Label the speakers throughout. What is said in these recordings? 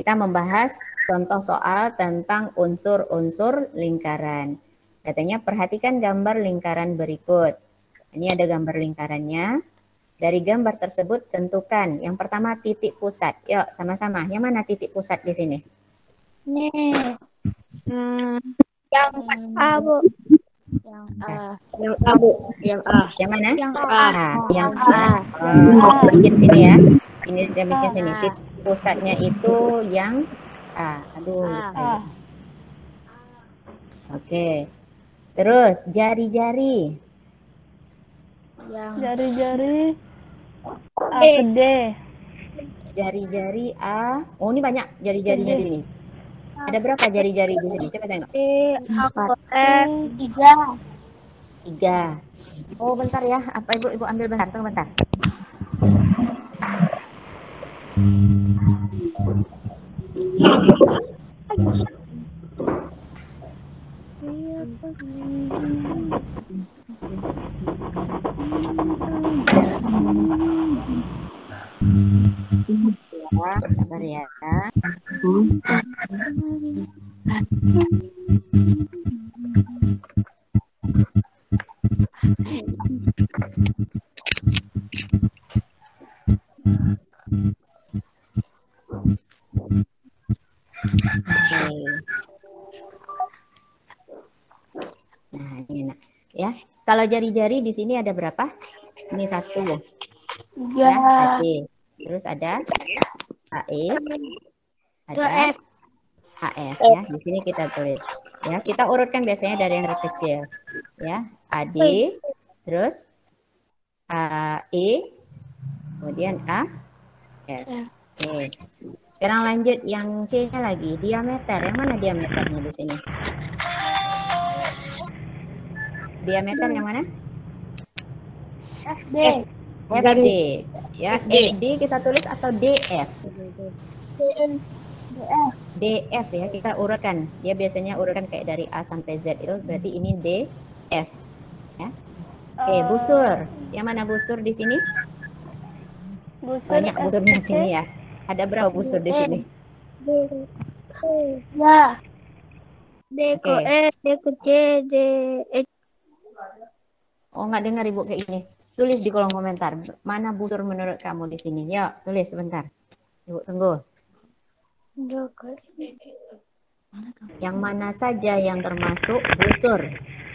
Speaker 1: kita membahas contoh soal tentang unsur-unsur lingkaran. Katanya perhatikan gambar lingkaran berikut. Ini ada gambar lingkarannya. Dari gambar tersebut tentukan yang pertama titik pusat. Yuk sama-sama. Yang mana titik pusat di sini?
Speaker 2: Nih. Yang A, Bu.
Speaker 3: Yang A.
Speaker 4: Yang A, Bu. Yang A.
Speaker 1: Yang mana?
Speaker 2: Yang
Speaker 4: A.
Speaker 1: Yang
Speaker 3: A.
Speaker 1: bikin sini ya. Ini dia bikin sini. Titik pusatnya itu yang A. Aduh, lupa. Oke. Terus jari-jari.
Speaker 3: Yang
Speaker 2: Jari-jari A ke D.
Speaker 1: Jari-jari A. Oh, ini banyak jari-jarinya di sini. Ada berapa jari-jari di sini? Coba tengok.
Speaker 2: F, 3.
Speaker 1: 3. Oh, bentar ya. Apa Ibu ambil bentar. Tunggu bentar. Ya, sabar ya. Nah, ini enak. Ya, kalau jari-jari di sini ada berapa? Ini 1. Ya, AD. Terus ada AE, ada AF ya. Di sini kita tulis. Ya, kita urutkan biasanya dari yang terkecil. Ya, AD, terus AE, kemudian AF. Oke. Sekarang lanjut yang C-nya lagi, diameter. Yang mana diameternya di sini? Diameter yang mana?
Speaker 2: FD.
Speaker 1: FD. Ya, FD kita tulis atau DF? DF ya, kita urutkan. Dia biasanya urutkan kayak dari A sampai Z itu, berarti ini DF. Ya. Oke, busur. Yang mana busur di sini? Banyak busurnya di sini ya. Ada berapa busur di sini?
Speaker 2: Ya. D ke
Speaker 1: Oke.
Speaker 2: E, D ke C, D E.
Speaker 1: Oh, nggak dengar Ibu kayak ini. Tulis di kolom komentar. Mana busur menurut kamu di sini? Yuk, tulis sebentar. Ibu tunggu. Yang mana saja yang termasuk busur?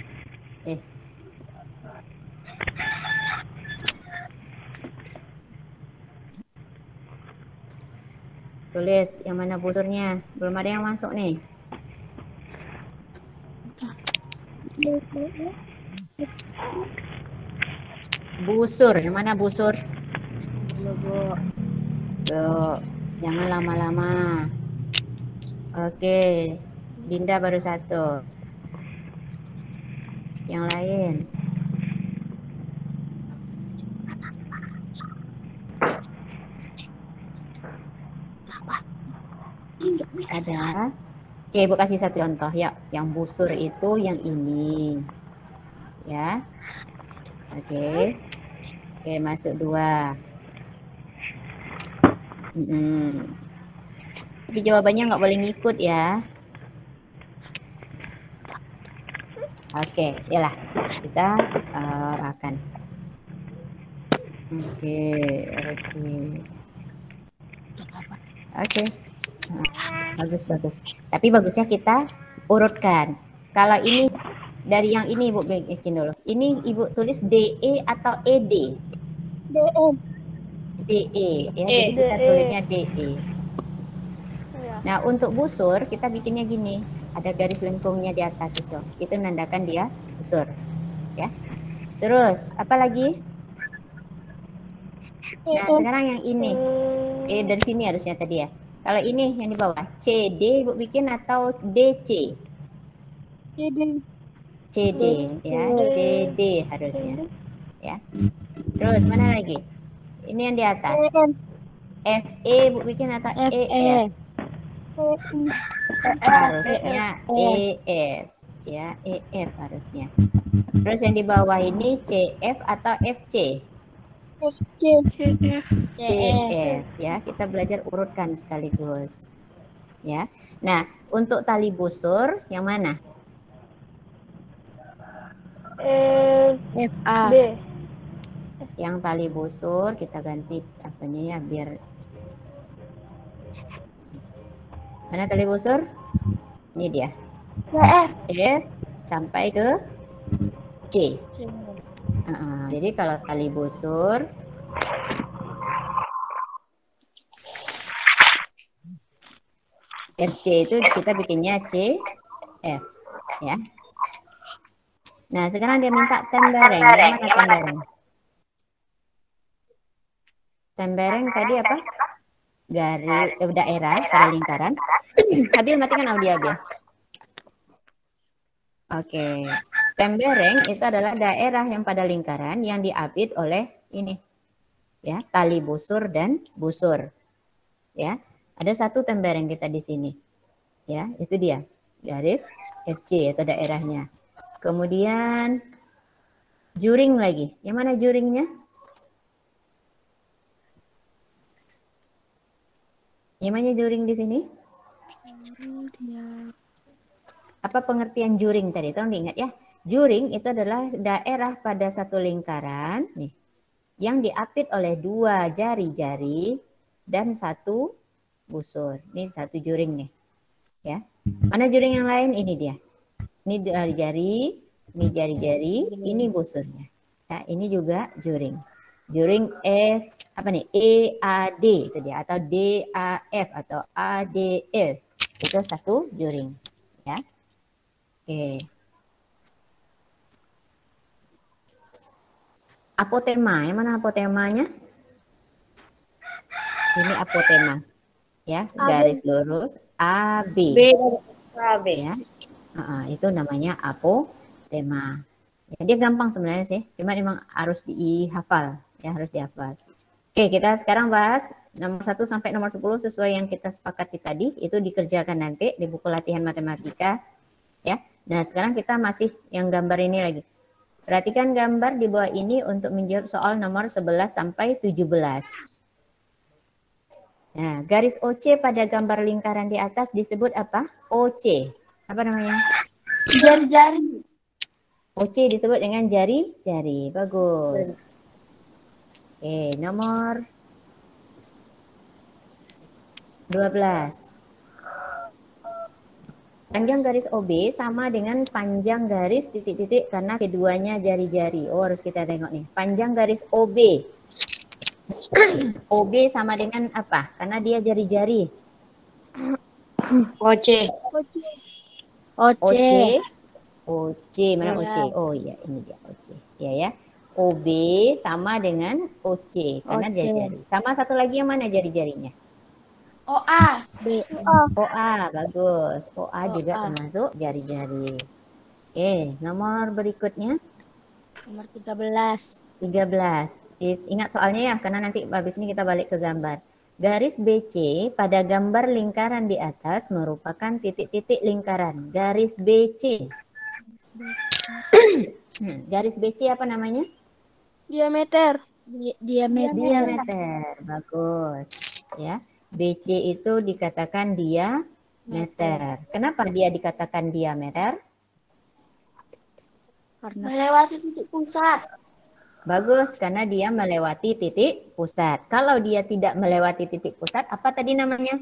Speaker 1: Tulis yang mana busurnya. Belum ada yang masuk nih. Busur, yang mana busur? Tuh, jangan lama-lama. Oke, Dinda baru 1. Yang lain. Ada. Oke, Ibu kasih satu contoh ya. Yang busur itu yang ini. Ya. Oke. Oke, masuk 2. Tapi jawabannya nggak boleh ngikut ya. Oke, yalah. Kita akan. Oke. Bagus. Tapi bagusnya kita urutkan. Kalau ini dari yang ini Ibu bikin dulu. Ini Ibu tulis DE atau ED? DE ya. Jadi kita tulisnya DE. Nah, untuk busur kita bikinnya gini. Ada garis lengkungnya di atas itu. Itu menandakan dia busur. Ya. Terus, apa lagi? Nah, sekarang yang ini. Dari sini harusnya tadi ya. Kalau ini yang di bawah, CD Ibu bikin atau DC? CD ya, CD harusnya. Ya. Terus mana lagi? Ini yang di atas. FE Ibu bikin atau EF? Harusnya EF. Ya, EF harusnya. Terus yang di bawah ini CF atau FC? CF ya, kita belajar urutkan sekaligus Ya. Nah, untuk tali busur yang mana?
Speaker 2: F
Speaker 3: A.
Speaker 2: B.
Speaker 1: Yang tali busur kita ganti apanya ya biar mana tali busur? Ini dia. F sampai ke C. Jadi kalau tali busur FC itu kita bikinnya C F ya. Nah, sekarang dia minta tembereng. Yang mana tembereng? Tembereng tadi apa? Garis daerah pada lingkaran. Habil matikan audio Habil. Oke. Tembereng itu adalah daerah yang pada lingkaran yang diapit oleh ini. Ya, tali busur dan busur. Ya. Ada satu tembereng kita di sini. Ya, itu dia. Garis FC atau daerahnya. Kemudian juring lagi. Yang mana juringnya? Yang mana juring di sini? Apa pengertian juring tadi? Tolong diingat ya. Juring itu adalah daerah pada satu lingkaran nih yang diapit oleh dua jari-jari dan satu busur. Ini satu juring nih. Ya. Mana juring yang lain? Ini dia. Ini jari-jari, ini jari-jari, ini busurnya. Ya, ini juga juring. Juring F apa nih? EAD itu dia atau DAF atau ADF. Itu satu juring, ya. Oke. Apotema, yang mana apotemanya? Ini apotema. Ya, garis lurus AB.
Speaker 4: AB.
Speaker 1: Ya. Itu namanya apotema. Ya, dia gampang sebenarnya sih, cuma memang harus dihafal, ya harus dihafal. Oke, kita sekarang bahas nomor 1 sampai nomor 10 sesuai yang kita sepakati tadi, itu dikerjakan nanti di buku latihan matematika, ya. Nah, sekarang kita masih yang gambar ini lagi. Perhatikan gambar di bawah ini untuk menjawab soal nomor 11 sampai 17. Nah, garis OC pada gambar lingkaran di atas disebut apa? OC. Apa namanya?
Speaker 2: Jari-jari.
Speaker 1: OC disebut dengan jari-jari. Bagus. Oke, nomor 12. Panjang garis OB sama dengan panjang garis titik-titik karena keduanya jari-jari. Oh, harus kita tengok nih. Panjang garis OB. OB sama dengan apa? Karena dia jari-jari.
Speaker 4: OC.
Speaker 3: OC.
Speaker 1: OC, mana OC? Oh iya, ini dia OC. Ya ya. OB sama dengan OC karena dia jari. Sama satu lagi yang mana jari-jarinya?
Speaker 2: OA.
Speaker 1: OA, bagus. OA juga termasuk jari-jari. Oke, nomor berikutnya.
Speaker 3: Nomor 13.
Speaker 1: 13. Ingat soalnya ya, karena nanti habis ini kita balik ke gambar. Garis BC pada gambar lingkaran di atas merupakan titik-titik lingkaran. Garis BC. Garis BC apa namanya?
Speaker 2: Diameter.
Speaker 1: Diameter. Bagus. Ya. BC itu dikatakan diameter. Kenapa dia dikatakan diameter?
Speaker 3: Karena
Speaker 2: Melewati titik pusat.
Speaker 1: Bagus, karena dia melewati titik pusat. Kalau dia tidak melewati titik pusat, apa tadi namanya?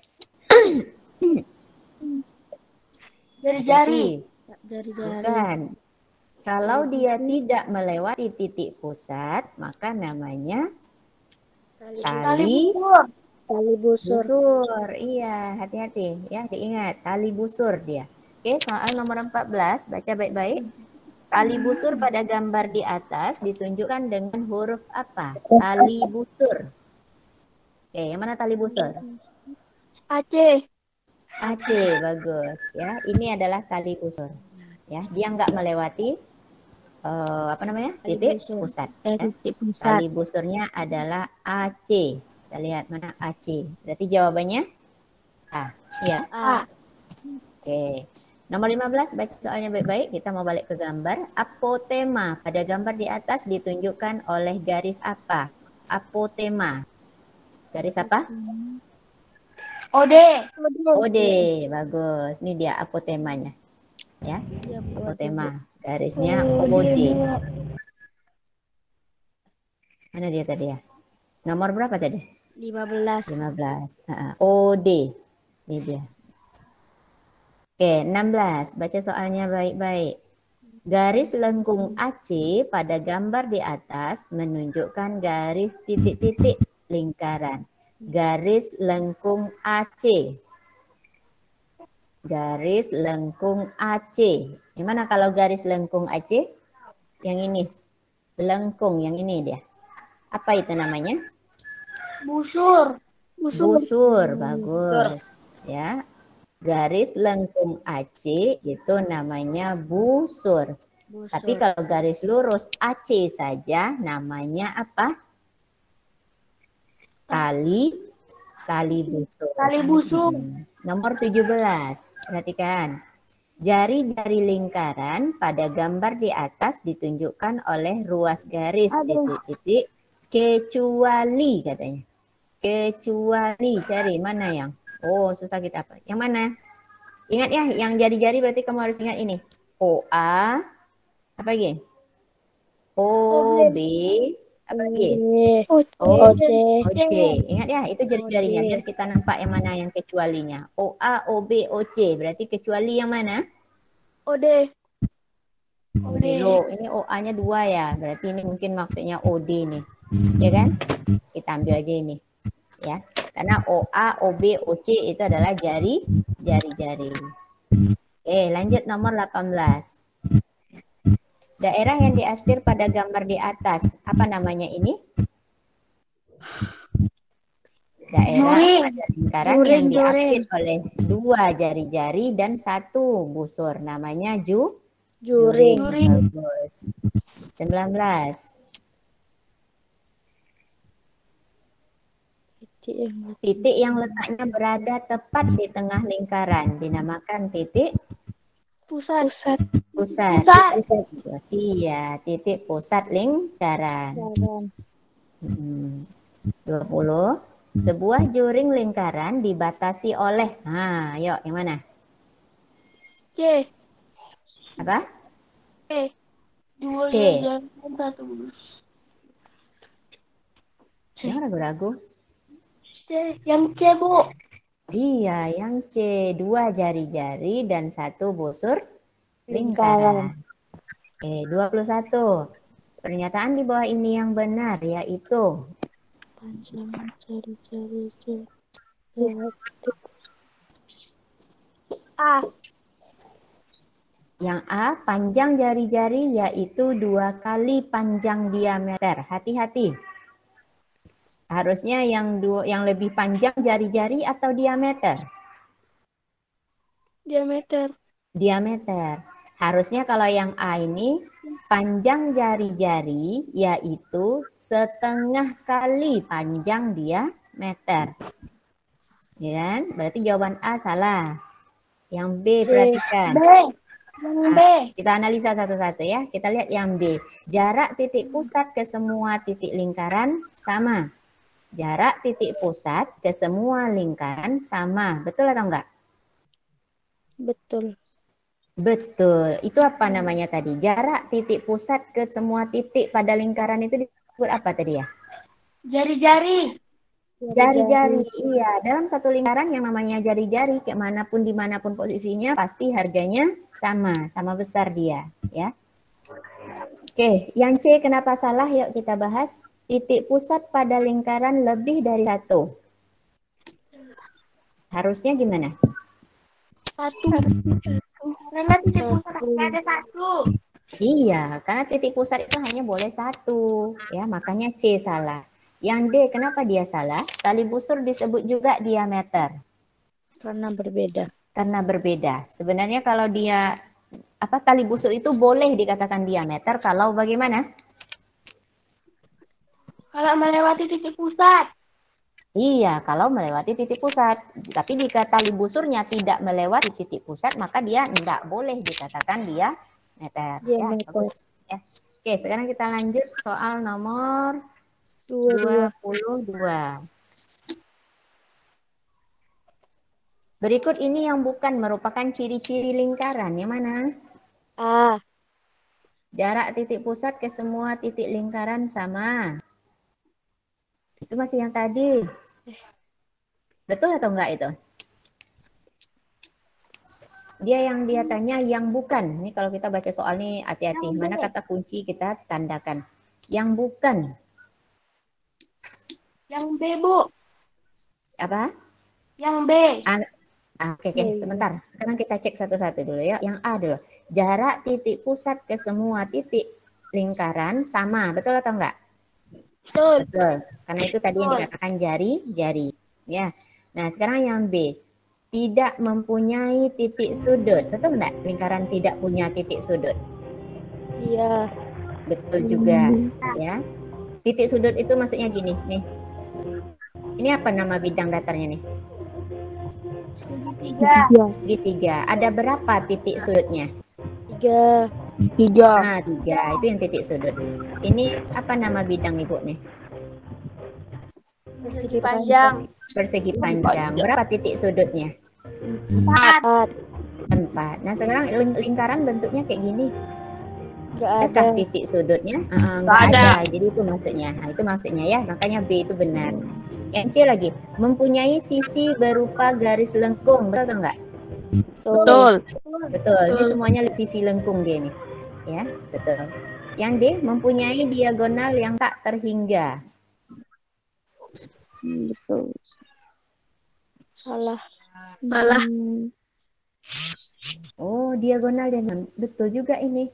Speaker 2: Jari-jari.
Speaker 1: Bukan. Kalau dia tidak melewati titik pusat, maka namanya tali busur. Iya, hati-hati ya, diingat tali busur dia. Oke, soal nomor 14, baca baik-baik. Tali busur pada gambar di atas ditunjukkan dengan huruf apa? Tali busur. Oke, yang mana tali busur?
Speaker 2: AC.
Speaker 1: AC, bagus ya. Ini adalah tali busur. Ya, dia nggak melewati apa namanya? Titik pusat. Ya. Tali busurnya adalah AC. Kita lihat mana AC. Berarti jawabannya A. Iya.
Speaker 2: A.
Speaker 1: Oke. Nomor 15, baca soalnya baik-baik. Kita mau balik ke gambar. Apotema. Pada gambar di atas ditunjukkan oleh garis apa? Apotema. Garis apa?
Speaker 2: OD.
Speaker 1: OD, bagus. Ini dia apotemanya. Ya, apotema. Garisnya OD. Mana dia tadi ya? Nomor berapa tadi?
Speaker 3: 15.
Speaker 1: 15. OD. Ini dia. Oke, 16. Baca soalnya baik-baik. Garis lengkung AC pada gambar di atas menunjukkan garis titik-titik lingkaran. Garis lengkung AC. Garis lengkung AC. Gimana kalau garis lengkung AC? Yang ini. Lengkung, yang ini dia. Apa itu namanya?
Speaker 2: Busur.
Speaker 1: Busur, bagus. Ya. Garis lengkung AC itu namanya busur. Tapi kalau garis lurus AC saja namanya apa? Tali busur.
Speaker 2: Tali busur.
Speaker 1: Nomor 17. Perhatikan. Jari-jari lingkaran pada gambar di atas ditunjukkan oleh ruas garis titik-titik kecuali katanya. Kecuali, cari mana yang? Oh, susah kita apa? Yang mana? Ingat ya, yang jari-jari berarti kamu harus ingat ini. OA, apa lagi? OB, apa lagi? OC. Ingat ya, itu jari-jarinya. Biar kita nampak yang mana yang kecualinya. OA, OB, OC. Berarti kecuali yang mana?
Speaker 2: OD.
Speaker 1: OD. Loh, ini OA-nya 2 ya. Berarti ini mungkin maksudnya OD nih. Ya kan? Kita ambil aja ini. Ya, karena OA, OB, OC itu adalah jari-jari. Oke, lanjut nomor 18. Daerah yang diarsir pada gambar di atas, apa namanya ini? Daerah pada lingkaran yang diarsir oleh 2 jari-jari dan 1 busur, namanya juring. Bagus. 19. Titik yang letaknya berada tepat di tengah lingkaran dinamakan titik
Speaker 2: Pusat.
Speaker 1: Iya, titik pusat lingkaran. 20. Sebuah juring lingkaran dibatasi oleh, yuk yang mana?
Speaker 2: C.
Speaker 1: Apa?
Speaker 2: C. 2
Speaker 1: C.
Speaker 2: jari dan 1 busur.
Speaker 1: Jangan ragu-ragu.
Speaker 2: Yang C, Bu.
Speaker 1: Iya, yang C. 2 jari-jari dan 1 busur lingkaran. Oke, 21. Pernyataan di bawah ini yang benar, yaitu
Speaker 3: Panjang jari-jari
Speaker 2: A.
Speaker 1: yang A, panjang jari-jari yaitu 2 kali panjang diameter. Hati-hati. Harusnya yang lebih panjang jari-jari atau diameter? Diameter. Harusnya kalau yang A ini panjang jari-jari yaitu setengah kali panjang diameter. Ya kan? Berarti jawaban A salah. Yang B perhatikan.
Speaker 2: B.
Speaker 1: Kita analisa satu-satu ya. Kita lihat yang B. Jarak titik pusat ke semua titik lingkaran sama. Jarak titik pusat ke semua lingkaran sama. Betul atau enggak?
Speaker 3: Betul.
Speaker 1: Betul. Itu apa namanya tadi? Jarak titik pusat ke semua titik pada lingkaran itu disebut apa tadi ya?
Speaker 2: Jari-jari.
Speaker 1: Jari-jari. Iya, dalam satu lingkaran yang namanya jari-jari, kemanapun dimanapun posisinya pasti harganya sama besar dia, ya. Oke, yang C kenapa salah? Yuk kita bahas. Titik pusat pada lingkaran lebih dari 1. Harusnya gimana?
Speaker 2: 1. Karena titik pusat ada 1.
Speaker 1: Iya, karena titik pusat itu hanya boleh 1. Ya, makanya C salah. Yang D, kenapa dia salah? Tali busur disebut juga diameter.
Speaker 3: Karena berbeda.
Speaker 1: Karena berbeda. Sebenarnya kalau dia tali busur itu boleh dikatakan diameter kalau bagaimana?
Speaker 2: Kalau melewati titik pusat.
Speaker 1: Iya, kalau melewati titik pusat. Tapi jika tali busurnya tidak melewati titik pusat, maka dia tidak boleh dikatakan diameter. Ya, bagus. Ya. Oke, sekarang kita lanjut soal nomor 22. Berikut ini yang bukan merupakan ciri-ciri lingkaran. Yang mana?
Speaker 3: A.
Speaker 1: Jarak titik pusat ke semua titik lingkaran sama. Itu masih yang tadi. Betul atau enggak itu? Dia tanya yang bukan. Ini kalau kita baca soal ini hati-hati. Mana kata kunci kita tandakan. Yang bukan.
Speaker 2: Yang B, Bu.
Speaker 1: Apa?
Speaker 2: Yang B.
Speaker 1: Oke, sebentar. Sekarang kita cek satu-satu dulu ya. Yang A dulu. Jarak titik pusat ke semua titik lingkaran sama. Betul atau enggak?
Speaker 2: Betul.
Speaker 1: Betul. Karena itu tadi yang dikatakan jari-jari. Ya. Nah, sekarang yang B. Tidak mempunyai titik sudut. Betul enggak? Lingkaran tidak punya titik sudut.
Speaker 3: Iya.
Speaker 1: Betul juga. Ya. Titik sudut itu maksudnya gini. Nih. Ini apa nama bidang datarnya nih? Segitiga. Ada berapa titik sudutnya?
Speaker 3: 3.
Speaker 1: Nah, 3. Itu yang titik sudut. Ini apa nama bidang Ibu nih?
Speaker 2: Persegi panjang.
Speaker 1: Persegi panjang. Berapa titik sudutnya?
Speaker 2: 4.
Speaker 1: 4. Nah, sekarang lingkaran bentuknya kayak gini.
Speaker 3: Enggak ada.
Speaker 1: Adakah titik sudutnya? Enggak ada. Jadi itu maksudnya. Nah, itu maksudnya ya. Makanya B itu benar. Yang C lagi. Mempunyai sisi berupa garis lengkung. Betul atau enggak?
Speaker 3: Betul.
Speaker 1: Betul. Ini semuanya sisi lengkung dia nih. Ya, betul. Yang D. Mempunyai diagonal yang tak terhingga.
Speaker 3: Betul. Salah.
Speaker 1: Oh, diagonal dan betul juga ini.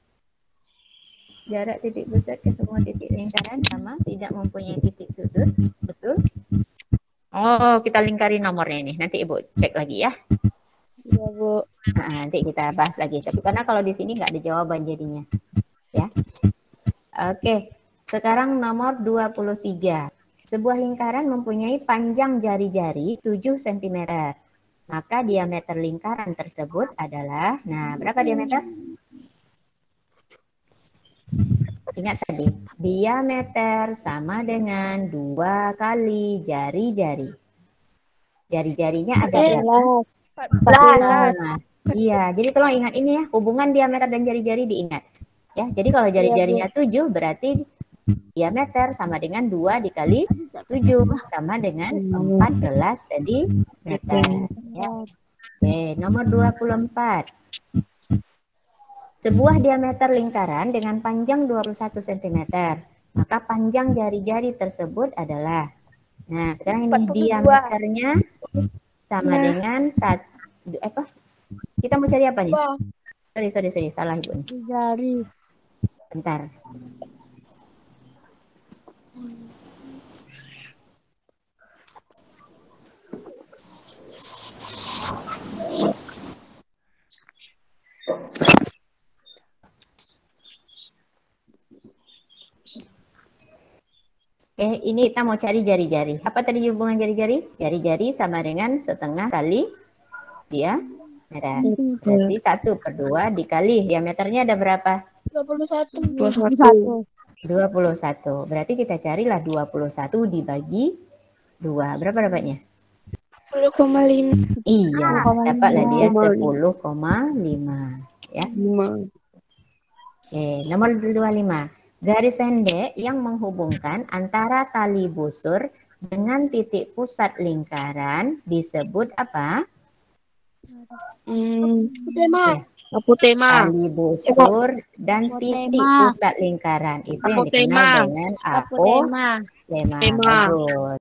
Speaker 1: Jarak titik pusat ke semua titik lingkaran sama, tidak mempunyai titik sudut. Betul? Oh, kita lingkari nomornya ini. Nanti Ibu cek lagi ya.
Speaker 3: Iya, Bu.
Speaker 1: Nanti kita bahas lagi. Tapi karena kalau di sini nggak ada jawaban jadinya. Ya. Oke. Sekarang nomor 23. Sebuah lingkaran mempunyai panjang jari-jari 7 cm. Maka diameter lingkaran tersebut adalah, nah berapa diameter? Ingat tadi, diameter sama dengan 2 kali jari-jari. Jari-jarinya ada berapa? 14. Iya, jadi tolong ingat ini ya, hubungan diameter dan jari-jari diingat. Ya, jadi kalau jari-jarinya 7 berarti diameter sama dengan 2 dikali 7 sama dengan 14 cm. Ya. Oke, nomor 24. Sebuah diameter lingkaran dengan panjang 21 cm. Maka panjang jari-jari tersebut adalah, nah sekarang ini diameternya sama dengan apa? Kita mau cari apa nih? Sorry, salah Ibu.
Speaker 3: Jari.
Speaker 1: Bentar. Oke, ini kita mau cari jari-jari. Apa tadi hubungan jari-jari? Jari-jari sama dengan setengah kali diameter. Berarti 1/2 dikali diameternya ada berapa?
Speaker 2: 21.
Speaker 1: 21. Berarti kita carilah 21 dibagi 2. Berapa dapatnya?
Speaker 2: 10,5.
Speaker 1: Iya, dapatlah dia 10,5. Ya. Oke, nomor 25. Garis pendek yang menghubungkan antara tali busur dengan titik pusat lingkaran disebut apa?
Speaker 2: Apotema.
Speaker 1: Tali busur dan titik pusat lingkaran itu yang dikenal dengan apotema. Bagus.